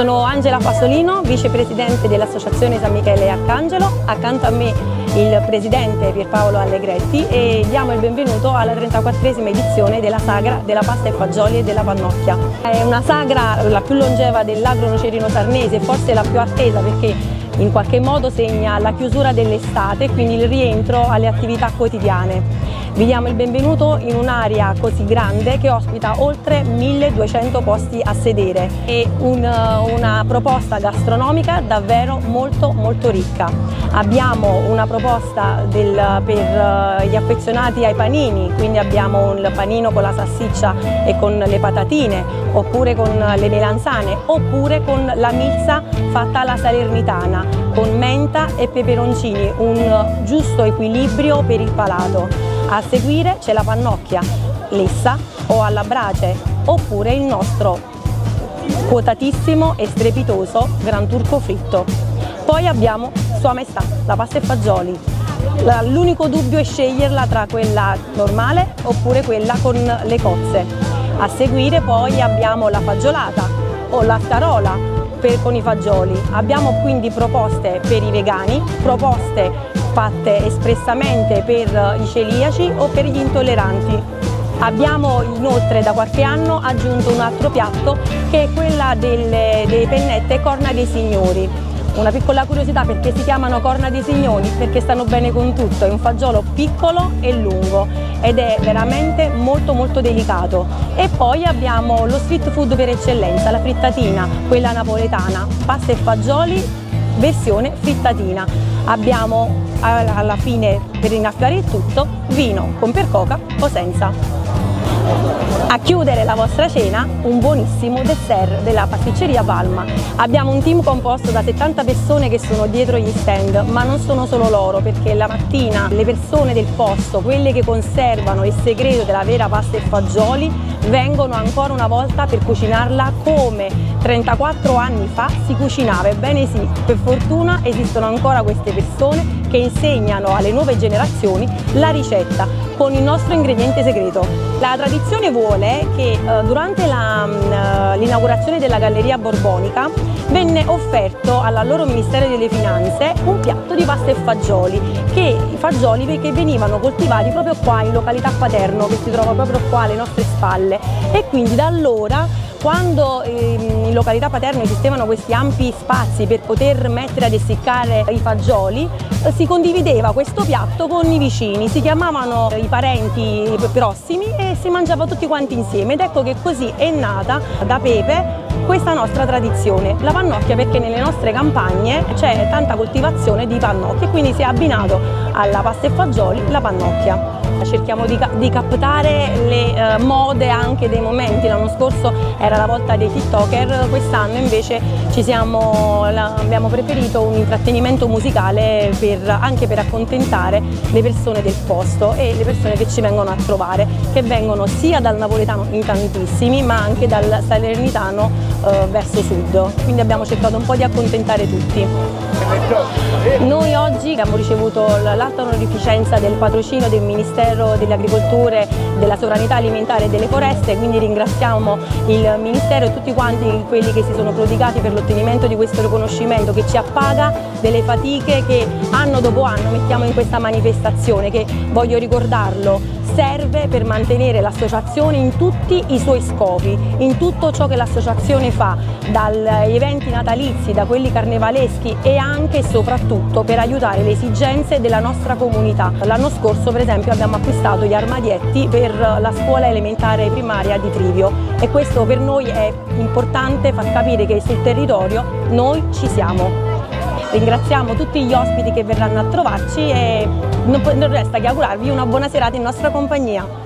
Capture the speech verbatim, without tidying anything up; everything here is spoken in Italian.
Sono Angela Fasolino, vicepresidente dell'Associazione San Michele Arcangelo, accanto a me il presidente Pierpaolo Allegretti, e diamo il benvenuto alla trentaquattresima edizione della sagra della pasta e fagioli e della pannocchia. È una sagra la più longeva dell'agro nocerino sarnese, forse la più attesa perché in qualche modo segna la chiusura dell'estate e quindi il rientro alle attività quotidiane. Vi diamo il benvenuto in un'area così grande che ospita oltre milleduecento posti a sedere e un, una proposta gastronomica davvero molto molto ricca. Abbiamo una proposta del, per gli affezionati ai panini, quindi abbiamo un panino con la salsiccia e con le patatine, oppure con le melanzane, oppure con la milza fatta alla salernitana, con menta e peperoncini, un giusto equilibrio per il palato. A seguire c'è la pannocchia, lessa o alla brace, oppure il nostro quotatissimo e strepitoso Gran Turco fritto. Poi abbiamo Sua Maestà, la pasta e fagioli. L'unico dubbio è sceglierla tra quella normale oppure quella con le cozze. A seguire poi abbiamo la fagiolata o la scarola per, con i fagioli. Abbiamo quindi proposte per i vegani, proposte fatte espressamente per i celiaci o per gli intolleranti. Abbiamo inoltre da qualche anno aggiunto un altro piatto che è quella delle, delle pennette corna dei signori. Una piccola curiosità: perché si chiamano corna dei signori? Perché stanno bene con tutto, è un fagiolo piccolo e lungo ed è veramente molto molto delicato. E poi abbiamo lo street food per eccellenza, la frittatina, quella napoletana, pasta e fagioli versione frittatina. Abbiamo alla fine, per innaffiare il tutto, vino con percoca o senza. A chiudere la vostra cena un buonissimo dessert della pasticceria Palma. Abbiamo un team composto da settanta persone che sono dietro gli stand, ma non sono solo loro, perché la mattina le persone del posto, quelle che conservano il segreto della vera pasta e fagioli, vengono ancora una volta per cucinarla come trentaquattro anni fa si cucinava. Ebbene sì, per fortuna esistono ancora queste persone che insegnano alle nuove generazioni la ricetta con il nostro ingrediente segreto. La tradizione vuole che eh, durante l'inaugurazione della Galleria Borbonica venne offerto all'allora Ministero delle Finanze un piatto di pasta e fagioli, che i fagioli che venivano coltivati proprio qua in località Paterno, che si trova proprio qua alle nostre spalle, e quindi da allora, quando in località Paterno esistevano questi ampi spazi per poter mettere ad essiccare i fagioli, si condivideva questo piatto con i vicini, si chiamavano i parenti prossimi e si mangiava tutti quanti insieme, ed ecco che così è nata da Pepe questa nostra tradizione, la pannocchia, perché nelle nostre campagne c'è tanta coltivazione di pannocchie, quindi si è abbinato alla pasta e fagioli la pannocchia. Cerchiamo di, di captare le eh, mode anche dei momenti. L'anno scorso era la volta dei TikToker, quest'anno invece ci siamo, la, abbiamo preferito un intrattenimento musicale per, anche per accontentare le persone del posto e le persone che ci vengono a trovare, che vengono sia dal napoletano in tantissimi, ma anche dal salernitano eh, verso sud. Quindi abbiamo cercato un po' di accontentare tutti. Noi oggi abbiamo ricevuto l'alta onorificenza del patrocinio del Ministero delle Agricolture, della Sovranità Alimentare e delle Foreste, quindi ringraziamo il Ministero e tutti quanti quelli che si sono prodigati per l'ottenimento di questo riconoscimento, che ci appaga delle fatiche che anno dopo anno mettiamo in questa manifestazione, che, voglio ricordarlo, serve per mantenere l'associazione in tutti i suoi scopi, in tutto ciò che l'associazione fa, dagli eventi natalizi, da quelli carnevaleschi, e anche e soprattutto per aiutare le esigenze della nostra comunità. L'anno scorso per esempio abbiamo acquistato gli armadietti per la scuola elementare primaria di Trivio, e questo per noi è importante far capire che sul territorio noi ci siamo. Ringraziamo tutti gli ospiti che verranno a trovarci e non resta che augurarvi una buona serata in nostra compagnia.